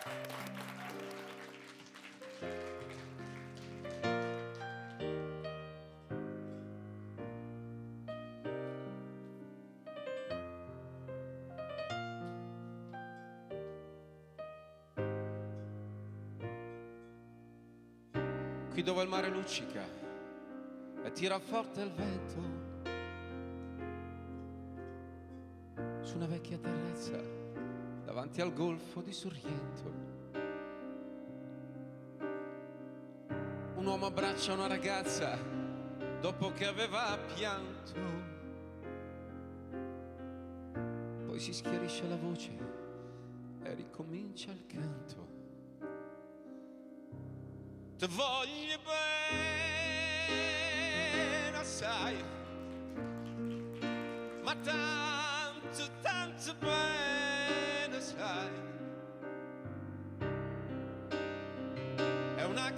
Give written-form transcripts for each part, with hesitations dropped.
Qui dove il mare luccica e tira forte il vento, su una vecchia terrazza davanti al golfo di Sorrento, un uomo abbraccia una ragazza dopo che aveva pianto, poi si schiarisce la voce e ricomincia il canto. Ti voglio bene assai, ma tanto, tanto bene sai, è una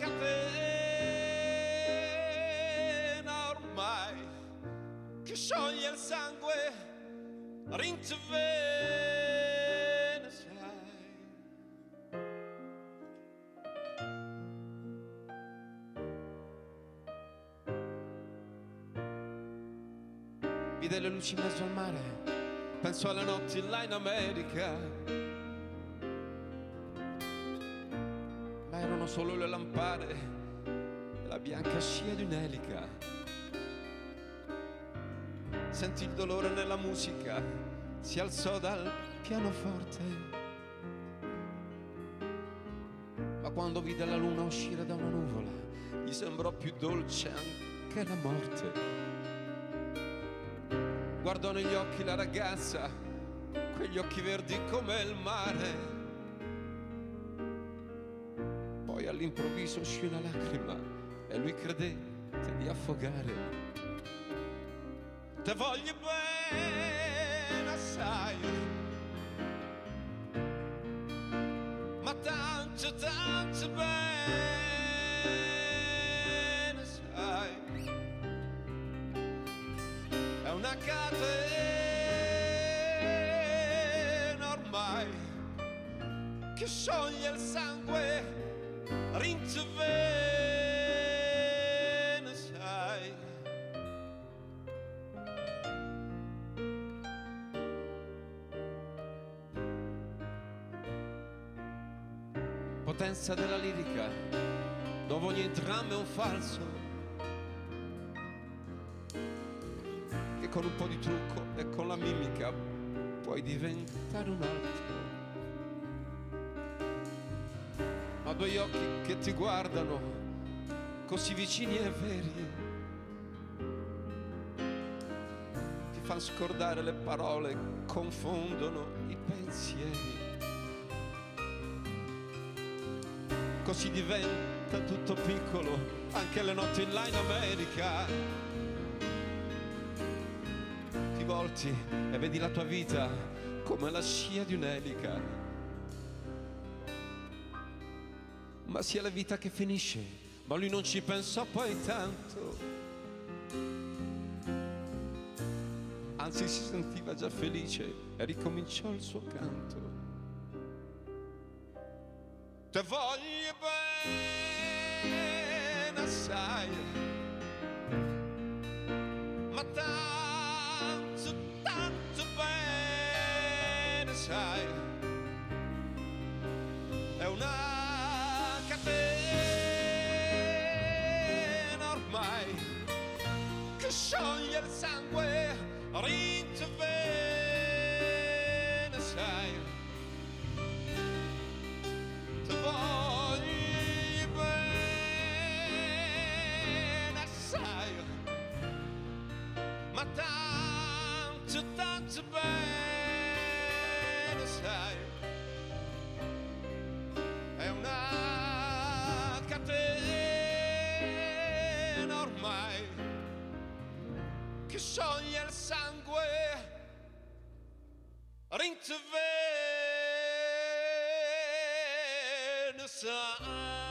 catena ormai che scioglie il sangue, rinti bene sai. Vide le luci in mezzo al mare, penso alle notti là in America, ma erano solo le lampade e la bianca scia di un'elica. Sentì il dolore nella musica, si alzò dal pianoforte, ma quando vide la luna uscire da una nuvola, gli sembrò più dolce anche la morte. Guardò negli occhi la ragazza, quegli occhi verdi come il mare. Poi all'improvviso uscì una lacrima e lui credette di affogare. Te voglio bene assai, ma tanto, tanto bene sai, è una catena ormai che scioglie il sangue, rinti bene sai. Potenza della lirica, dove ogni dramma è un falso, che con un po' di trucco e con la mimica puoi diventare un altro. Ma due occhi che ti guardano così vicini e veri, ti fanno scordare le parole, confondono i pensieri. Così diventa tutto piccolo, anche le notti là in America. Ti volti e vedi la tua vita come la scia di un'elica. Ma sia la vita che finisce, ma lui non ci pensò poi tanto. Anzi si sentiva già felice e ricominciò il suo canto. Te voglio bene assai, ma tanto, tanto bene sai, è una catena ormai che scioglie il sangue, rinti bene sai. Te voglio bene assai, ma tanto, tanto bene sai, è una catena ormai che scioglie il sangue, rinti bene sai.